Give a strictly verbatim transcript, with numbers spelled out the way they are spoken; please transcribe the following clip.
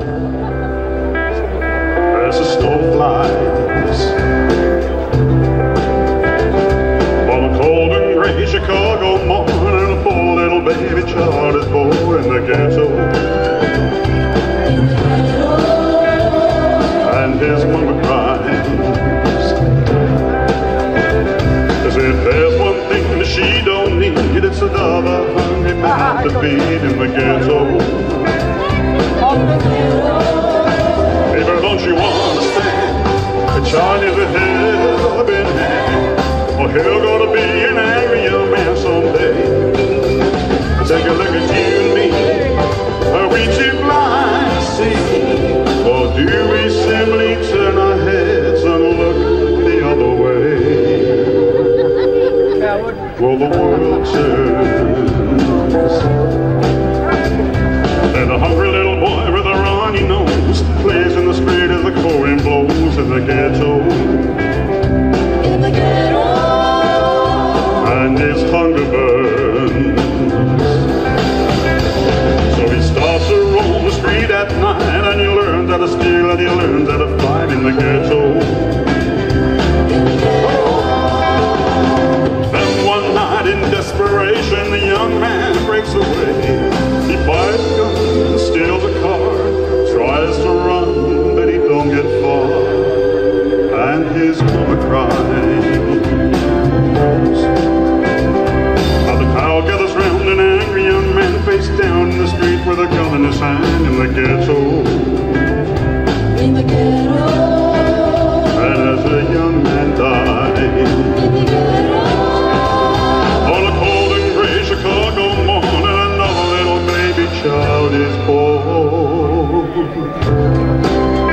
as the snow flies on a cold and gray Chicago morning. A poor little baby child is born in the ghetto, and his mama cries as if there's one thing that she don't need, it's another hungry man to feed in the ghetto. Baby, don't you understand? The child is a helping hand, or he'll gonna be an angry young man someday. Take a look at you and me. Are we too blind to see, or do we simply turn our heads and look the other way? Well, the world turns, and a hungry little boy with a runny nose plays in the street as the cold wind blows in the ghetto. In the ghetto. And his hunger burns, so he starts to roam the street at night, and he learns how to steal and he learns how to fight in the ghetto. Then one night in desperation, the young man breaks away. He buys a gun, steals a car, tries to run, but he don't get far, and his mama cries. Now the crowd gathers round an angry young man face down in the street with a gun in his hand in the ghetto. In the ghetto. And as the young man dies, In the ghetto. on a cold and gray Chicago morning, another little baby child is born.